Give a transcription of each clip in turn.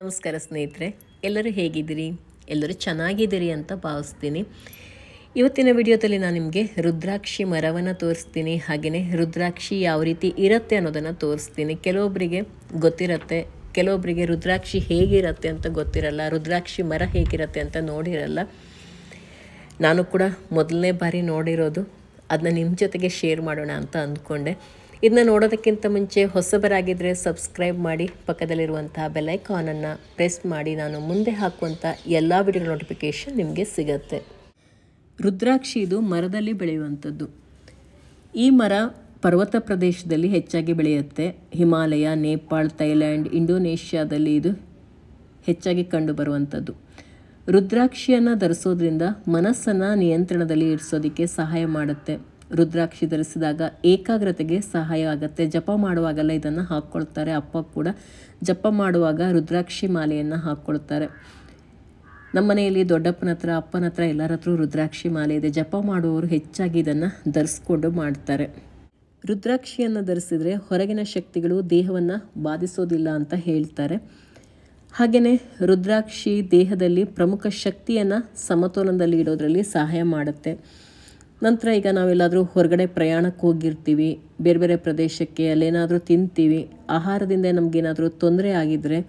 ನಮಸ್ಕಾರ ಸ್ನೇಹಿತರೆ, ಎಲ್ಲರೂ ಹೇಗಿದ್ದೀರಿ? ಎಲ್ಲರೂ ಚೆನ್ನಾಗಿದ್ದೀರಿ ಅಂತ ಭಾವಿಸ್ತೀನಿ. ಇವತ್ತಿನ ವಿಡಿಯೋದಲ್ಲಿ ನಾನು ನಿಮಗೆ ರುದ್ರಾಕ್ಷಿ ಮರವನ್ನು ತೋರಿಸ್ತೀನಿ. ಹಾಗೆಯೇ ರುದ್ರಾಕ್ಷಿ ಯಾವ ರೀತಿ ಇರುತ್ತೆ ಅನ್ನೋದನ್ನು ತೋರಿಸ್ತೀನಿ. ಕೆಲವೊಬ್ಬರಿಗೆ ಗೊತ್ತಿರುತ್ತೆ, ಕೆಲವೊಬ್ಬರಿಗೆ ರುದ್ರಾಕ್ಷಿ ಹೇಗಿರುತ್ತೆ ಅಂತ ಗೊತ್ತಿರಲ್ಲ, ರುದ್ರಾಕ್ಷಿ ಮರ ಹೇಗಿರುತ್ತೆ ಅಂತ ನೋಡಿರಲ್ಲ. ನಾನು ಕೂಡ ಮೊದಲನೇ ಬಾರಿ ನೋಡಿರೋದು, ಅದನ್ನ ನಿಮ್ಮ ಜೊತೆಗೆ ಶೇರ್ ಮಾಡೋಣ ಅಂತ ಅಂದ್ಕೊಂಡೆ. ಇದನ್ನ ನೋಡೋದಕ್ಕಿಂತ ಮುಂಚೆ ಹೊಸಬರಾಗಿದ್ದರೆ ಸಬ್ಸ್ಕ್ರೈಬ್ ಮಾಡಿ, ಪಕ್ಕದಲ್ಲಿರುವಂತಹ ಬೆಲ್ ಐಕಾನನ್ನು ಪ್ರೆಸ್ ಮಾಡಿ. ನಾನು ಮುಂದೆ ಹಾಕುವಂಥ ಎಲ್ಲ ವಿಡಿಯೋ ನೋಟಿಫಿಕೇಷನ್ ನಿಮಗೆ ಸಿಗುತ್ತೆ. ರುದ್ರಾಕ್ಷಿ ಇದು ಮರದಲ್ಲಿ ಬೆಳೆಯುವಂಥದ್ದು. ಈ ಮರ ಪರ್ವತ ಪ್ರದೇಶದಲ್ಲಿ ಹೆಚ್ಚಾಗಿ ಬೆಳೆಯುತ್ತೆ. ಹಿಮಾಲಯ, ನೇಪಾಳ, ಥೈಲ್ಯಾಂಡ್, ಇಂಡೋನೇಷ್ಯಾದಲ್ಲಿ ಇದು ಹೆಚ್ಚಾಗಿ ಕಂಡುಬರುವಂಥದ್ದು. ರುದ್ರಾಕ್ಷಿಯನ್ನು ಧರಿಸೋದ್ರಿಂದ ಮನಸ್ಸನ್ನು ನಿಯಂತ್ರಣದಲ್ಲಿ ಇರಿಸೋದಕ್ಕೆ ಸಹಾಯ ಮಾಡುತ್ತೆ. ರುದ್ರಾಕ್ಷಿ ಧರಿಸಿದಾಗ ಏಕಾಗ್ರತೆಗೆ ಸಹಾಯ ಆಗುತ್ತೆ. ಜಪ ಮಾಡುವಾಗೆಲ್ಲ ಇದನ್ನು ಹಾಕ್ಕೊಳ್ತಾರೆ. ಅಪ್ಪ ಕೂಡ ಜಪ ಮಾಡುವಾಗ ರುದ್ರಾಕ್ಷಿ ಮಾಲೆಯನ್ನು ಹಾಕ್ಕೊಳ್ತಾರೆ. ನಮ್ಮ ಮನೆಯಲ್ಲಿ ದೊಡ್ಡಪ್ಪನ ಹತ್ರ, ಅಪ್ಪನ ಹತ್ರ, ಎಲ್ಲರ ಹತ್ರ ರುದ್ರಾಕ್ಷಿ ಮಾಲೆ ಇದೆ. ಜಪ ಮಾಡುವವರು ಹೆಚ್ಚಾಗಿ ಇದನ್ನು ಧರಿಸ್ಕೊಂಡು ಮಾಡ್ತಾರೆ. ರುದ್ರಾಕ್ಷಿಯನ್ನು ಧರಿಸಿದರೆ ಹೊರಗಿನ ಶಕ್ತಿಗಳು ದೇಹವನ್ನು ಬಾಧಿಸೋದಿಲ್ಲ ಅಂತ ಹೇಳ್ತಾರೆ. ಹಾಗೆಯೇ ರುದ್ರಾಕ್ಷಿ ದೇಹದಲ್ಲಿ ಪ್ರಮುಖ ಶಕ್ತಿಯನ್ನು ಸಮತೋಲನದಲ್ಲಿ ಇಡೋದ್ರಲ್ಲಿ ಸಹಾಯ ಮಾಡುತ್ತೆ. ನಂತರ ಈಗ ನಾವೆಲ್ಲಾದರೂ ಹೊರಗಡೆ ಪ್ರಯಾಣಕ್ಕೆ ಹೋಗಿರ್ತೀವಿ, ಬೇರೆ ಬೇರೆ ಪ್ರದೇಶಕ್ಕೆ, ಅಲ್ಲೇನಾದರೂ ತಿಂತೀವಿ, ಆಹಾರದಿಂದ ನಮಗೇನಾದರೂ ತೊಂದರೆ ಆಗಿದ್ದರೆ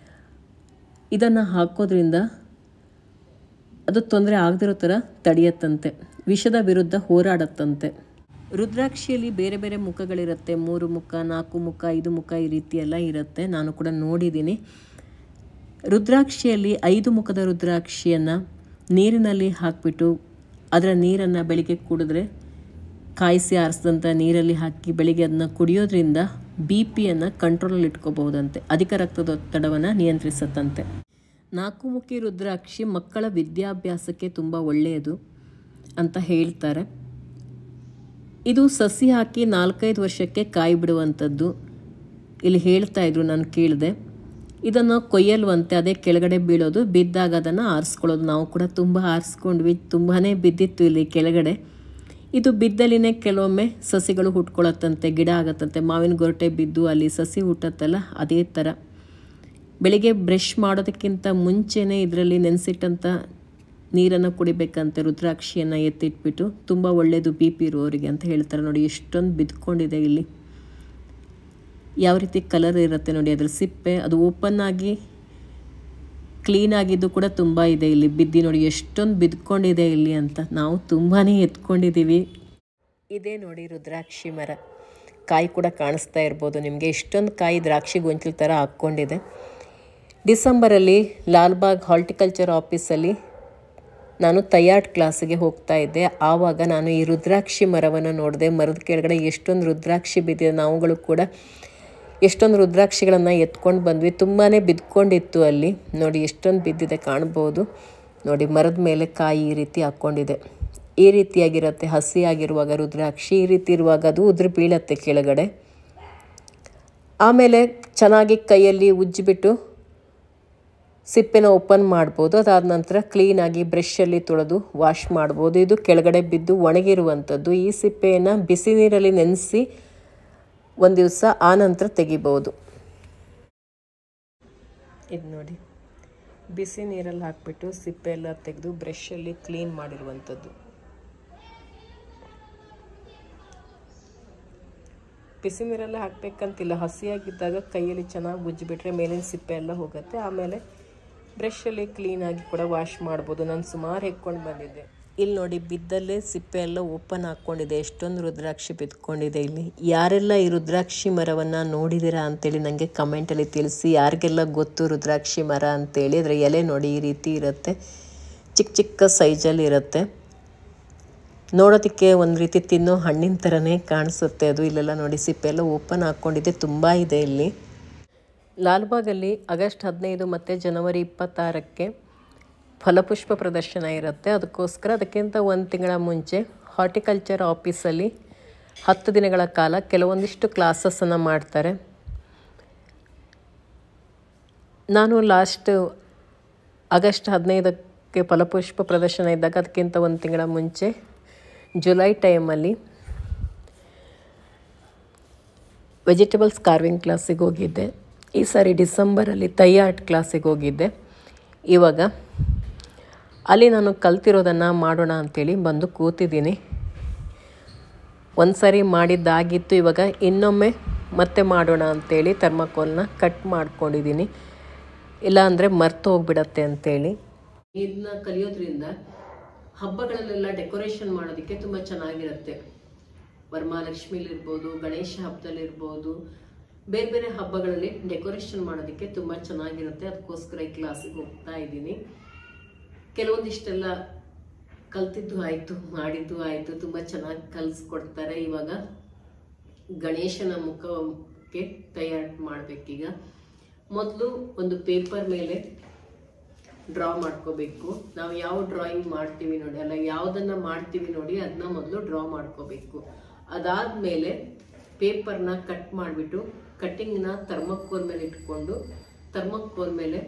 ಇದನ್ನು ಹಾಕೋದ್ರಿಂದ ಅದು ತೊಂದರೆ ಆಗದಿರೋ ಥರ ತಡೆಯತ್ತಂತೆ, ವಿಷದ ವಿರುದ್ಧ ಹೋರಾಡತ್ತಂತೆ. ರುದ್ರಾಕ್ಷಿಯಲ್ಲಿ ಬೇರೆ ಬೇರೆ ಮುಖಗಳಿರುತ್ತೆ. 3 ಮುಖ, 4 ಮುಖ, 5 ಮುಖ, ಈ ರೀತಿ ಎಲ್ಲ ಇರುತ್ತೆ. ನಾನು ಕೂಡ ನೋಡಿದ್ದೀನಿ. ರುದ್ರಾಕ್ಷಿಯಲ್ಲಿ 5 ಮುಖದ ರುದ್ರಾಕ್ಷಿಯನ್ನು ನೀರಿನಲ್ಲಿ ಹಾಕಿಬಿಟ್ಟು ಅದರ ನೀರನ್ನು ಬೆಳಿಗ್ಗೆ ಕುಡಿದ್ರೆ, ಕಾಯಿಸಿ ಆರಿಸಿದಂಥ ನೀರಲ್ಲಿ ಹಾಕಿ ಬೆಳಿಗ್ಗೆ ಅದನ್ನು ಕುಡಿಯೋದ್ರಿಂದ BP-ಯನ್ನು ಕಂಟ್ರೋಲಲ್ಲಿ ಇಟ್ಕೋಬಹುದಂತೆ, ಅಧಿಕ ರಕ್ತದೊತ್ತಡವನ್ನು ನಿಯಂತ್ರಿಸತ್ತಂತೆ. 4 ಮುಖಿ ರುದ್ರಾಕ್ಷಿ ಮಕ್ಕಳ ವಿದ್ಯಾಭ್ಯಾಸಕ್ಕೆ ತುಂಬ ಒಳ್ಳೆಯದು ಅಂತ ಹೇಳ್ತಾರೆ. ಇದು ಸಸಿ ಹಾಕಿ 4-5 ವರ್ಷಕ್ಕೆ ಕಾಯಿ ಬಿಡುವಂಥದ್ದು ಇಲ್ಲಿ ಹೇಳ್ತಾ ಇದ್ರು, ನಾನು ಕೇಳಿದೆ. ಇದನ್ನು ಕೊಯ್ಯಲ್ವಂತೆ, ಅದೇ ಕೆಳಗಡೆ ಬೀಳೋದು, ಬಿದ್ದಾಗ ಅದನ್ನು ಆರಿಸ್ಕೊಳ್ಳೋದು. ನಾವು ಕೂಡ ತುಂಬ ಆರಿಸ್ಕೊಂಡ್ವಿ, ತುಂಬಾ ಬಿದ್ದಿತ್ತು ಇಲ್ಲಿ ಕೆಳಗಡೆ. ಇದು ಬಿದ್ದಲ್ಲಿನೇ ಕೆಲವೊಮ್ಮೆ ಸಸಿಗಳು ಹುಟ್ಕೊಳ್ಳುತ್ತಂತೆ, ಗಿಡ ಆಗತ್ತಂತೆ. ಮಾವಿನ ಗೊರಟೆ ಬಿದ್ದು ಅಲ್ಲಿ ಸಸಿ ಹುಟ್ಟತ್ತಲ್ಲ, ಅದೇ ಥರ. ಬೆಳಿಗ್ಗೆ ಬ್ರಷ್ ಮಾಡೋದಕ್ಕಿಂತ ಮುಂಚೆನೇ ಇದರಲ್ಲಿ ನೆನೆಸಿಟ್ಟಂಥ ನೀರನ್ನು ಕುಡಿಬೇಕಂತೆ. ರುದ್ರಾಕ್ಷಿಯನ್ನು ಎತ್ತಿಟ್ಬಿಟ್ಟು ತುಂಬ ಒಳ್ಳೆಯದು BP ಇರೋರಿಗೆ ಅಂತ ಹೇಳ್ತಾರೆ. ನೋಡಿ ಎಷ್ಟೊಂದು ಬಿದ್ಕೊಂಡಿದೆ ಇಲ್ಲಿ, ಯಾವ ರೀತಿ ಕಲರ್ ಇರುತ್ತೆ ನೋಡಿ ಅದರ ಸಿಪ್ಪೆ. ಅದು ಓಪನ್ ಆಗಿ ಕ್ಲೀನ್ ಆಗಿದ್ದು ಕೂಡ ತುಂಬ ಇದೆ ಇಲ್ಲಿ ಬಿದ್ದು. ನೋಡಿ ಎಷ್ಟೊಂದು ಬಿದ್ಕೊಂಡಿದೆ ಇಲ್ಲಿ ಅಂತ. ನಾವು ತುಂಬಾ ಎತ್ಕೊಂಡಿದ್ದೀವಿ. ಇದೇ ನೋಡಿ ರುದ್ರಾಕ್ಷಿ ಮರ. ಕಾಯಿ ಕೂಡ ಕಾಣಿಸ್ತಾ ಇರ್ಬೋದು ನಿಮಗೆ. ಎಷ್ಟೊಂದು ಕಾಯಿ ದ್ರಾಕ್ಷಿ ಗೊಂಚಲು ಥರ ಹಾಕ್ಕೊಂಡಿದೆ. ಡಿಸೆಂಬರಲ್ಲಿ ಲಾಲ್ಬಾಗ್ ಹಾರ್ಟಿಕಲ್ಚರ್ ಆಫೀಸಲ್ಲಿ ನಾನು ತಯಾಟ್ ಕ್ಲಾಸಿಗೆ ಹೋಗ್ತಾ ಇದ್ದೆ. ಆವಾಗ ನಾನು ಈ ರುದ್ರಾಕ್ಷಿ ಮರವನ್ನು ನೋಡಿದೆ. ಮರದ ಕೆಳಗಡೆ ಎಷ್ಟೊಂದು ರುದ್ರಾಕ್ಷಿ ಬಿದ್ದಿದೆ. ನಾವುಗಳು ಕೂಡ ಎಷ್ಟೊಂದು ರುದ್ರಾಕ್ಷಿಗಳನ್ನು ಎತ್ಕೊಂಡು ಬಂದ್ವಿ. ತುಂಬಾ ಬಿದ್ಕೊಂಡಿತ್ತು ಅಲ್ಲಿ. ನೋಡಿ ಎಷ್ಟೊಂದು ಬಿದ್ದಿದೆ, ಕಾಣ್ಬೋದು ನೋಡಿ. ಮರದ ಮೇಲೆ ಕಾಯಿ ಈ ರೀತಿ ಹಾಕ್ಕೊಂಡಿದೆ. ಈ ರೀತಿಯಾಗಿರುತ್ತೆ ಹಸಿಯಾಗಿರುವಾಗ ರುದ್ರಾಕ್ಷಿ. ಈ ರೀತಿ ಇರುವಾಗ ಅದು ಉದುರು ಬೀಳತ್ತೆ ಕೆಳಗಡೆ. ಆಮೇಲೆ ಚೆನ್ನಾಗಿ ಕೈಯಲ್ಲಿ ಉಜ್ಜಿಬಿಟ್ಟು ಸಿಪ್ಪೆನ ಓಪನ್ ಮಾಡ್ಬೋದು. ಅದಾದ ನಂತರ ಕ್ಲೀನಾಗಿ ಬ್ರಷಲ್ಲಿ ತೊಳೆದು ವಾಶ್ ಮಾಡ್ಬೋದು. ಇದು ಕೆಳಗಡೆ ಬಿದ್ದು ಒಣಗಿರುವಂಥದ್ದು. ಈ ಸಿಪ್ಪೆಯನ್ನು ಬಿಸಿ ನೀರಲ್ಲಿ ನೆನೆಸಿ ಒಂದು ದಿವಸ ಆನಂತರ ತೆಗಿಬೋದು. ಇದು ನೋಡಿ, ಬಿಸಿ ನೀರಲ್ಲಿ ಹಾಕಿಬಿಟ್ಟು ಸಿಪ್ಪೆ ಎಲ್ಲ ತೆಗೆದು ಬ್ರಷಲ್ಲಿ ಕ್ಲೀನ್ ಮಾಡಿರುವಂಥದ್ದು. ಬಿಸಿ ನೀರಲ್ಲಿ ಹಾಕಬೇಕಂತಿಲ್ಲ, ಹಸಿಯಾಗಿದ್ದಾಗ ಕೈಯಲ್ಲಿ ಚೆನ್ನಾಗಿ ಉಜ್ಜಿಬಿಟ್ರೆ ಮೇಲಿನ ಸಿಪ್ಪೆ ಎಲ್ಲ ಹೋಗುತ್ತೆ. ಆಮೇಲೆ ಬ್ರಷಲ್ಲಿ ಕ್ಲೀನಾಗಿ ಕೂಡ ವಾಶ್ ಮಾಡ್ಬೋದು. ನಾನು ಸುಮಾರು ಹೆಕ್ಕೊಂಡು ಬಂದಿದ್ದೆ. ಇಲ್ಲಿ ನೋಡಿ ಬಿದ್ದಲ್ಲೇ ಸಿಪ್ಪೆ ಎಲ್ಲ ಓಪನ್ ಹಾಕ್ಕೊಂಡಿದೆ. ಎಷ್ಟೊಂದು ರುದ್ರಾಕ್ಷಿ ಬಿದ್ಕೊಂಡಿದೆ ಇಲ್ಲಿ. ಯಾರೆಲ್ಲ ಈ ರುದ್ರಾಕ್ಷಿ ಮರವನ್ನು ನೋಡಿದ್ದೀರಾ ಅಂತೇಳಿ ನನಗೆ ಕಮೆಂಟಲ್ಲಿ ತಿಳಿಸಿ. ಯಾರಿಗೆಲ್ಲ ಗೊತ್ತು ರುದ್ರಾಕ್ಷಿ ಮರ ಅಂತೇಳಿ. ಅದರ ಎಲೆ ನೋಡಿ ಈ ರೀತಿ ಇರುತ್ತೆ, ಚಿಕ್ಕ ಚಿಕ್ಕ ಸೈಜಲ್ಲಿ ಇರುತ್ತೆ. ನೋಡೋದಕ್ಕೆ ಒಂದು ರೀತಿ ತಿನ್ನೋ ಹಣ್ಣಿನ ಥರನೇ ಕಾಣಿಸುತ್ತೆ ಅದು. ಇಲ್ಲೆಲ್ಲ ನೋಡಿ ಸಿಪ್ಪೆ ಎಲ್ಲ ಓಪನ್ ಹಾಕ್ಕೊಂಡಿದೆ, ತುಂಬ ಇದೆ ಇಲ್ಲಿ. ಲಾಲ್ಬಾಗಲ್ಲಿ ಆಗಸ್ಟ್ 15 ಮತ್ತು ಜನವರಿ 26ಕ್ಕೆ ಫಲಪುಷ್ಪ ಪ್ರದರ್ಶನ ಇರುತ್ತೆ. ಅದಕ್ಕಿಂತ 1 ತಿಂಗಳ ಮುಂಚೆ ಹಾರ್ಟಿಕಲ್ಚರ್ ಆಫೀಸಲ್ಲಿ 10 ದಿನಗಳ ಕಾಲ ಕೆಲವೊಂದಿಷ್ಟು ಕ್ಲಾಸಸ್ಸನ್ನು ಮಾಡ್ತಾರೆ. ನಾನು ಲಾಸ್ಟ್ ಆಗಸ್ಟ್ 15ಕ್ಕೆ ಫಲಪುಷ್ಪ ಪ್ರದರ್ಶನ ಇದ್ದಾಗ ಅದಕ್ಕಿಂತ 1 ತಿಂಗಳ ಮುಂಚೆ ಜುಲೈ ಟೈಮಲ್ಲಿ ವೆಜಿಟೇಬಲ್ಸ್ ಕಾರ್ವಿಂಗ್ ಕ್ಲಾಸಿಗೆ ಹೋಗಿದ್ದೆ. ಈ ಸಾರಿ ಡಿಸೆಂಬರಲ್ಲಿ ತೈ ಆರ್ಟ್ ಕ್ಲಾಸಿಗೆ ಹೋಗಿದ್ದೆ. ಇವಾಗ ಅಲ್ಲಿ ನಾನು ಕಲ್ತಿರೋದನ್ನು ಮಾಡೋಣ ಅಂಥೇಳಿ ಬಂದು ಕೂತಿದ್ದೀನಿ. ಒಂದು ಸಾರಿ ಮಾಡಿದ್ದಾಗಿತ್ತು, ಇವಾಗ ಇನ್ನೊಮ್ಮೆ ಮತ್ತೆ ಮಾಡೋಣ ಅಂಥೇಳಿ ಥರ್ಮಾಕೋಲ್ನ ಕಟ್ ಮಾಡ್ಕೊಂಡಿದ್ದೀನಿ, ಇಲ್ಲಾಂದರೆ ಮರ್ತು ಹೋಗ್ಬಿಡತ್ತೆ ಅಂಥೇಳಿ. ಇದನ್ನ ಕಲಿಯೋದ್ರಿಂದ ಹಬ್ಬಗಳಲ್ಲೆಲ್ಲ ಡೆಕೋರೇಷನ್ ಮಾಡೋದಕ್ಕೆ ತುಂಬ ಚೆನ್ನಾಗಿರುತ್ತೆ. ವರಮಹಾಲಕ್ಷ್ಮಿಲಿರ್ಬೋದು, ಗಣೇಶ ಹಬ್ಬದಲ್ಲಿರ್ಬೋದು, ಬೇರೆ ಬೇರೆ ಹಬ್ಬಗಳಲ್ಲಿ ಡೆಕೋರೇಷನ್ ಮಾಡೋದಕ್ಕೆ ತುಂಬ ಚೆನ್ನಾಗಿರುತ್ತೆ. ಅದಕ್ಕೋಸ್ಕರ ಈ ಕ್ಲಾಸಿಗೆ ಹೋಗ್ತಾ ಇದ್ದೀನಿ. ಕೆಲವೊಂದಿಷ್ಟೆಲ್ಲ ಕಲ್ತಿದ್ದು ಆಯಿತು, ಮಾಡಿದ್ದು ಆಯಿತು, ತುಂಬ ಚೆನ್ನಾಗಿ ಕಲಿಸ್ಕೊಡ್ತಾರೆ. ಇವಾಗ ಗಣೇಶನ ಮುಖಕ್ಕೆ ತಯಾರು ಮಾಡಬೇಕೀಗ. ಮೊದಲು ಒಂದು ಪೇಪರ್ ಮೇಲೆ ಡ್ರಾ ಮಾಡ್ಕೋಬೇಕು. ನಾವು ಯಾವ ಡ್ರಾಯಿಂಗ್ ಮಾಡ್ತೀವಿ ನೋಡಿ, ಅಲ್ಲ ಯಾವುದನ್ನು ಮಾಡ್ತೀವಿ ನೋಡಿ, ಅದನ್ನ ಮೊದಲು ಡ್ರಾ ಮಾಡ್ಕೋಬೇಕು. ಅದಾದಮೇಲೆ ಪೇಪರ್ನ ಕಟ್ ಮಾಡಿಬಿಟ್ಟು ಕಟ್ಟಿಂಗ್ನ ಥರ್ಮಾಕೋಲ್ ಮೇಲೆ ಇಟ್ಕೊಂಡು ಥರ್ಮಾಕೋಲ್ ಮೇಲೆ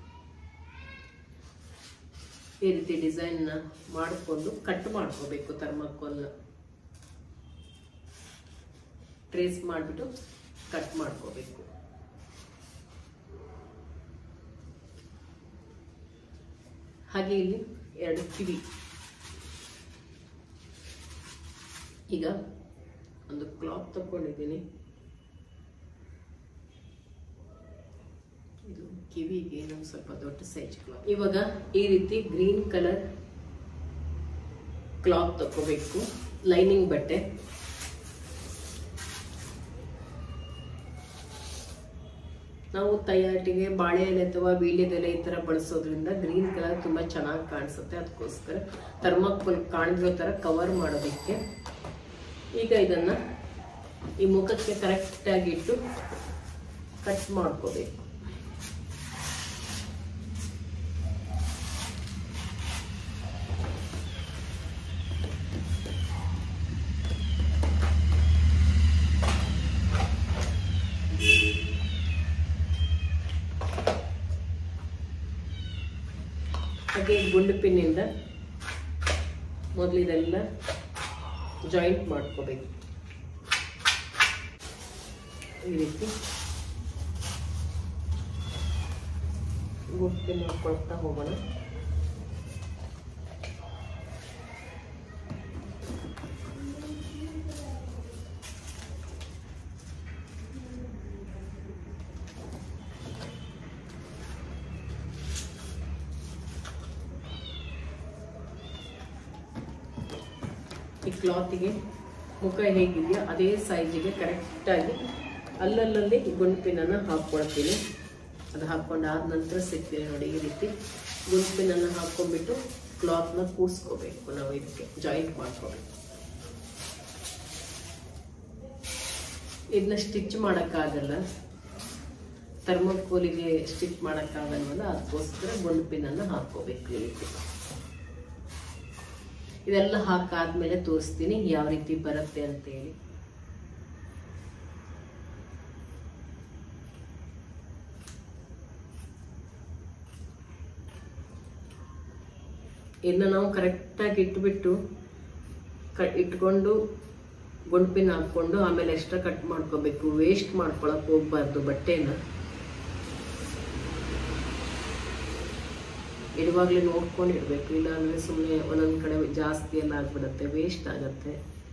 ಈ ರೀತಿ ಡಿಸೈನ್ನ ಮಾಡಿಕೊಂಡು ಕಟ್ ಮಾಡ್ಕೋಬೇಕು. ಥರ್ಮಾಕೋಲ್ನ ಟ್ರೇಸ್ ಮಾಡಿಬಿಟ್ಟು ಕಟ್ ಮಾಡ್ಕೋಬೇಕು. ಹಾಗೆ ಇಲ್ಲಿ 2 ಕಿವಿ. ಈಗ ಒಂದು ಕ್ಲಾತ್ ತಗೊಂಡಿದ್ದೀನಿ. ಇದು ಕಿವಿಗೆ ನಮ್ಗೆ ಸ್ವಲ್ಪ ದೊಡ್ಡ ಸೈಜ್ ಕ್ಲಾತ್. ಇವಾಗ ಈ ರೀತಿ ಗ್ರೀನ್ ಕಲರ್ ಕ್ಲಾತ್ ತಗೋಬೇಕು, ಲೈನಿಂಗ್ ಬಟ್ಟೆ. ನಾವು ತಯಾರಿಗೆ ಬಾಳೆ ಎಲೆ ಅಥವಾ ವೀಳ್ಯದೆಲೆ ಈ ಥರ ಬಳಸೋದ್ರಿಂದ ಗ್ರೀನ್ ಕಲರ್ ತುಂಬ ಚೆನ್ನಾಗಿ ಕಾಣಿಸುತ್ತೆ. ಅದಕ್ಕೋಸ್ಕರ ಥರ್ಮಾಕೋಲ್ ಕಾಣಿಸೋ ಥರ ಕವರ್ ಮಾಡೋದಕ್ಕೆ ಈಗ ಇದನ್ನು ಈ ಮುಖಕ್ಕೆ ಕರೆಕ್ಟಾಗಿ ಇಟ್ಟು ಕಟ್ ಮಾಡ್ಕೋಬೇಕು. ಹಾಗೆ ಗುಂಡು ಪಿನ್ನಿಂದ ಮೊದಲು ಇದೆಲ್ಲ ಜಾಯಿಂಟ್ ಮಾಡ್ಕೋಬೇಕು. ಈ ರೀತಿ ಗುಂಡು ಪಿನ್ ಮಾಡ್ಕೊಳ್ತಾ ಹೋಗೋಣ. ಈ ಕ್ಲಾತಿಗೆ ಮುಖ ಹೇಗಿದೆಯೋ ಅದೇ ಸೈಜಿಗೆ ಕರೆಕ್ಟಾಗಿ ಅಲ್ಲಲ್ಲಿ ಗುಂಡು ಪಿನ್ನನ್ನು ಹಾಕ್ಕೊಳ್ತೀನಿ. ಅದು ಹಾಕ್ಕೊಂಡು ಆದ ನಂತರ ಸಿಗ್ತೀನಿ ನೋಡಿ. ಈ ರೀತಿ ಗುಂಡು ಪಿನ್ನನ್ನು ಹಾಕ್ಕೊಂಡ್ಬಿಟ್ಟು ಕ್ಲಾತ್ನ ಕೂಡಿಸ್ಕೋಬೇಕು. ನಾವು ಇದಕ್ಕೆ ಜಾಯಿಂಟ್ ಮಾಡ್ಕೋಬೇಕು. ಇದನ್ನ ಸ್ಟಿಚ್ ಮಾಡೋಕ್ಕಾಗಲ್ಲ, ಥರ್ಮಾಕೋಲಿಗೆ ಸ್ಟಿಚ್ ಮಾಡೋಕ್ಕಾಗಲ್ವಲ್ಲ, ಅದಕ್ಕೋಸ್ಕರ ಗುಂಡು ಪಿನ್ನನ್ನು ಹಾಕ್ಕೋಬೇಕು. ಈ ರೀತಿ ಇದೆಲ್ಲ ಹಾಕಾದ್ಮೇಲೆ ತೋರಿಸ್ತೀನಿ ಯಾವ ರೀತಿ ಬರುತ್ತೆ ಅಂತೇಳಿ. ಇದನ್ನ ನಾವು ಕರೆಕ್ಟಾಗಿ ಇಟ್ಬಿಟ್ಟು ಇಟ್ಕೊಂಡು ಗುಂಡು ಪಿನ್ ಹಾಕ್ಕೊಂಡು ಆಮೇಲೆ ಎಕ್ಸ್ಟ್ರಾ ಕಟ್ ಮಾಡ್ಕೋಬೇಕು. ವೇಸ್ಟ್ ಮಾಡ್ಕೊಳಕ್ ಹೋಗ್ಬಾರ್ದು ಬಟ್ಟೆನ. ಇಡುವಾಗಲೇ ನೋಡ್ಕೊಂಡು ಇಡಬೇಕು, ಇಲ್ಲಾಂದರೆ ಸುಮ್ಮನೆ ಒಂದೊಂದು ಕಡೆ ಜಾಸ್ತಿ ಎಲ್ಲ ಆಗ್ಬಿಡುತ್ತೆ, ವೇಸ್ಟ್ ಆಗುತ್ತೆ.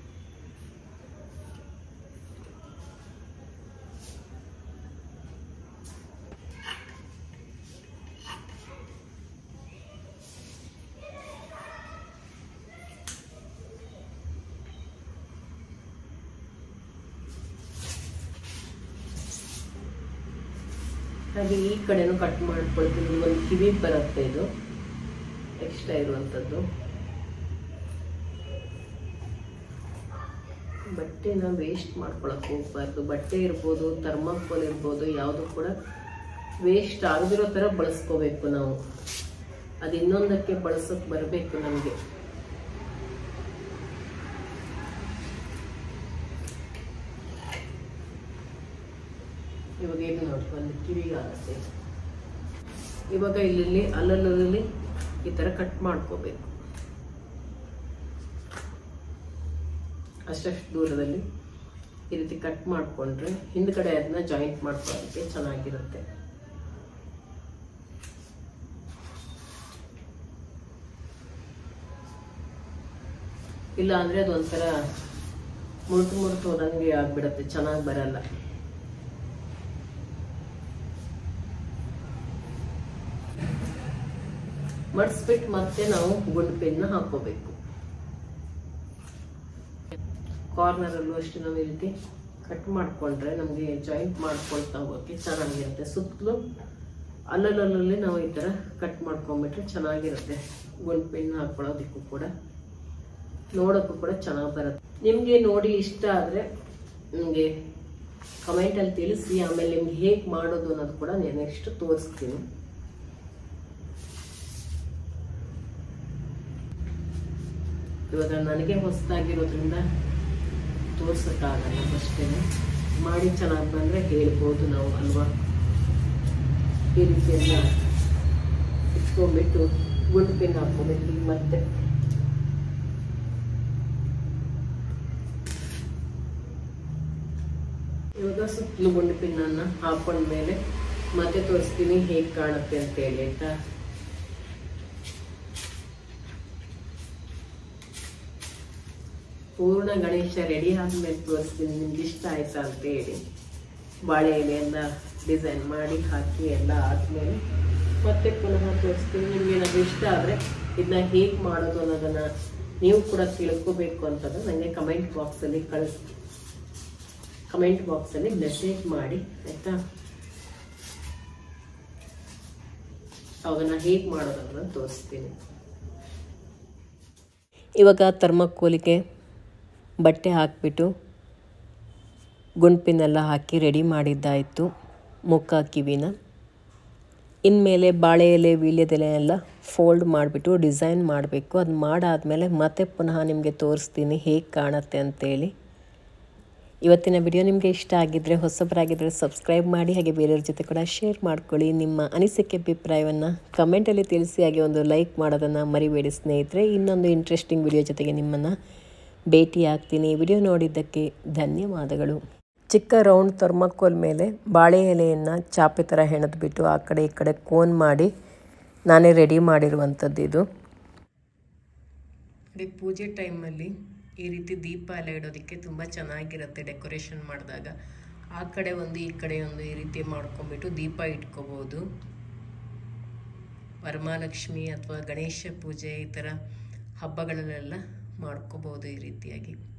ಹಾಗೆ ಈ ಕಡೆನೂ ಕಟ್ ಮಾಡ್ಕೊಳ್ತೀನಿ. ಒಂದು ಕಿವಿಗೆ ಬರುತ್ತೆ ಇದು ಎಕ್ಸ್ಟ್ರಾ ಇರುವಂಥದ್ದು. ಬಟ್ಟೆನ ವೇಸ್ಟ್ ಮಾಡ್ಕೊಳಕ್ಕೆ ಹೋಗ್ಬಾರ್ದು. ಬಟ್ಟೆ ಇರ್ಬೋದು, ಥರ್ಮಾಕೋಲ್ ಇರ್ಬೋದು, ಯಾವುದು ಕೂಡ ವೇಸ್ಟ್ ಆಗದಿರೋ ಥರ ಬಳಸ್ಕೋಬೇಕು ನಾವು. ಅದು ಇನ್ನೊಂದಕ್ಕೆ ಬಳಸೋಕೆ ಬರಬೇಕು ನಮಗೆ. ಇವಾಗ ಏನು ನೋಡಿ, ಒಂದು ಕಿವಿಗೆ ಆಗುತ್ತೆ. ಇವಾಗ ಇಲ್ಲಿ ಅಲ್ಲಲ್ಲಿ ಈ ಥರ ಕಟ್ ಮಾಡ್ಕೋಬೇಕು. ಅಷ್ಟಷ್ಟು ದೂರದಲ್ಲಿ ಈ ರೀತಿ ಕಟ್ ಮಾಡಿಕೊಂಡ್ರೆ ಹಿಂದ್ಗಡೆ ಅದನ್ನ ಜಾಯಿಂಟ್ ಮಾಡ್ಕೊಳ್ಳೋದಕ್ಕೆ ಚೆನ್ನಾಗಿರುತ್ತೆ. ಇಲ್ಲ ಅಂದರೆ ಅದೊಂಥರ ಮುರುಟು ಹೋದಂಗೆ ಆಗ್ಬಿಡುತ್ತೆ, ಚೆನ್ನಾಗಿ ಬರಲ್ಲ. ಮಡಿಸ್ಬಿಟ್ಟು ಮತ್ತೆ ನಾವು ಗುಂಡು ಪಿನ್ನ ಹಾಕೋಬೇಕು. ಕಾರ್ನರಲ್ಲೂ ಅಷ್ಟೇ ನಾವು ಈ ರೀತಿ ಕಟ್ ಮಾಡಿಕೊಂಡ್ರೆ ನಮಗೆ ಜಾಯಿಂಟ್ ಮಾಡ್ಕೊಳ್ತಾ ಹೋಗೋಕ್ಕೆ ಚೆನ್ನಾಗಿರುತ್ತೆ. ಸುತ್ತಲೂ ಅಲ್ಲಲ್ಲಿ ನಾವು ಈ ಥರ ಕಟ್ ಮಾಡ್ಕೊಂಡ್ಬಿಟ್ರೆ ಚೆನ್ನಾಗಿರುತ್ತೆ. ಗುಂಡು ಪಿನ್ ಹಾಕೊಳ್ಳೋದಕ್ಕೂ ಕೂಡ ನೋಡೋಕ್ಕೂ ಕೂಡ ಚೆನ್ನಾಗಿ ಬರುತ್ತೆ. ನಿಮಗೆ ನೋಡಿ ಇಷ್ಟ ಆದರೆ ನಿಮಗೆ ಕಮೆಂಟಲ್ಲಿ ತಿಳಿಸಿ. ಆಮೇಲೆ ನಿಮ್ಗೆ ಹೇಗೆ ಮಾಡೋದು ಅನ್ನೋದು ಕೂಡ ನಾನು ನೆಕ್ಸ್ಟ್ ತೋರಿಸ್ತೀನಿ. ಇವಾಗ ನನಗೆ ಹೊಸದಾಗಿರೋದ್ರಿಂದ ತೋರ್ಸೋಕ್ಕಾಗಲ್ಲ, ಅಷ್ಟೇ. ಮಾಡಿ ಚೆನ್ನಾಗಿ ಬಂದರೆ ಹೇಳ್ಬೋದು ನಾವು, ಅಲ್ವಾ? ಈ ರೀತಿಯೆಲ್ಲ ಇಟ್ಕೊಂಡ್ಬಿಟ್ಟು ಗುಂಡು ಪಿನ್ ಹಾಕ್ಕೋಬೇಕು. ಮತ್ತೆ ಇವಾಗ ಸುತ್ತಲೂ ಗುಂಡು ಪಿನ್ನನ್ನು ಹಾಕೊಂಡ್ಮೇಲೆ ಮತ್ತೆ ತೋರಿಸ್ತೀನಿ ಹೇಗೆ ಕಾಣುತ್ತೆ ಅಂತೇಳಿ, ಆಯ್ತಾ? ಪೂರ್ಣ ಗಣೇಶ ರೆಡಿ ಆದ್ಮೇಲೆ ತೋರಿಸ್ತೀನಿ ನಿಮ್ಗೆ ಇಷ್ಟ ಆಯ್ತಾ ಅಂತ ಹೇಳಿ. ಬಾಳೆ ಎಲೆಯೆಲ್ಲ ಡಿಸೈನ್ ಮಾಡಿ ಹಾಕಿ ಎಲ್ಲ ಆದ್ಮೇಲೆ ಮತ್ತೆ ಪುನಃ ತೋರಿಸ್ತೀನಿ. ನಿಮ್ಗೆ ಏನಾದರೂ ಇಷ್ಟ ಆದರೆ ಇದನ್ನ ಹೇಗೆ ಮಾಡೋದು ಅನ್ನೋದನ್ನ ನೀವು ಕೂಡ ತಿಳ್ಕೋಬೇಕು ಅಂತಂದ್ರೆ ನನಗೆ ಕಮೆಂಟ್ ಬಾಕ್ಸಲ್ಲಿ ಮೆಸೇಜ್ ಮಾಡಿ, ಆಯ್ತಾ? ಅವಾಗ ನಾನು ಹೇಗೆ ಮಾಡೋದನ್ನ ತೋರಿಸ್ತೀನಿ. ಇವಾಗ ಥರ್ಮಾಕೋಲಿಗೆ ಬಟ್ಟೆ ಹಾಕಿಬಿಟ್ಟು ಗುಂಡು ಪಿನ್ನೆಲ್ಲ ಹಾಕಿ ರೆಡಿ ಮಾಡಿದ್ದಾಯಿತು ಮುಖ ಕಿವಿನ. ಇನ್ಮೇಲೆ ಬಾಳೆ ಎಲೆ ವೀಳ್ಯದೆಲೆ ಎಲ್ಲ ಫೋಲ್ಡ್ ಮಾಡಿಬಿಟ್ಟು ಡಿಸೈನ್ ಮಾಡಬೇಕು. ಅದು ಮಾಡಾದಮೇಲೆ ಮತ್ತೆ ಪುನಃ ನಿಮಗೆ ತೋರಿಸ್ತೀನಿ ಹೇಗೆ ಕಾಣುತ್ತೆ ಅಂತೇಳಿ. ಇವತ್ತಿನ ವಿಡಿಯೋ ನಿಮಗೆ ಇಷ್ಟ ಆಗಿದ್ದರೆ, ಹೊಸಬರಾಗಿದ್ದರೆ ಸಬ್ಸ್ಕ್ರೈಬ್ ಮಾಡಿ, ಹಾಗೆ ಬೇರೆಯವ್ರ ಜೊತೆ ಕೂಡ ಶೇರ್ ಮಾಡ್ಕೊಳ್ಳಿ. ನಿಮ್ಮ ಅನಿಸಿಕೆ ಅಭಿಪ್ರಾಯವನ್ನು ಕಮೆಂಟಲ್ಲಿ ತಿಳಿಸಿ, ಹಾಗೆ ಒಂದು ಲೈಕ್ ಮಾಡೋದನ್ನು ಮರಿಬೇಡಿ ಸ್ನೇಹಿತರೆ. ಇನ್ನೊಂದು ಇಂಟ್ರೆಸ್ಟಿಂಗ್ ವಿಡಿಯೋ ಜೊತೆಗೆ ನಿಮ್ಮನ್ನು ಭೇಟಿ ಆಗ್ತೀನಿ. ವಿಡಿಯೋ ನೋಡಿದ್ದಕ್ಕೆ ಧನ್ಯವಾದಗಳು. ಚಿಕ್ಕ ರೌಂಡ್ ಥರ್ಮಾಕೋಲ್ ಮೇಲೆ ಬಾಳೆ ಎಲೆಯನ್ನು ಚಾಪೆ ಥರ ಹೆಣೆದ್ಬಿಟ್ಟು ಆ ಕಡೆ ಈ ಕಡೆ ಕೋನ್ ಮಾಡಿ ನಾನೇ ರೆಡಿ ಮಾಡಿರುವಂಥದ್ದು ಇದು. ಪೂಜೆ ಟೈಮಲ್ಲಿ ಈ ರೀತಿ ದೀಪ ಎಲ್ಲ ಇಡೋದಕ್ಕೆ ತುಂಬ ಚೆನ್ನಾಗಿರುತ್ತೆ. ಡೆಕೋರೇಷನ್ ಮಾಡಿದಾಗ ಆ ಕಡೆ ಒಂದು ಈ ಕಡೆ ಒಂದು ಈ ರೀತಿ ಮಾಡ್ಕೊಂಡ್ಬಿಟ್ಟು ದೀಪ ಇಟ್ಕೋಬೋದು. ವರಮಹಾಲಕ್ಷ್ಮಿ ಅಥವಾ ಗಣೇಶ ಪೂಜೆ ಈ ಥರ ಹಬ್ಬಗಳಲ್ಲೆಲ್ಲ ಮಾಡ್ಕೋಬೋದು ಈ ರೀತಿಯಾಗಿ.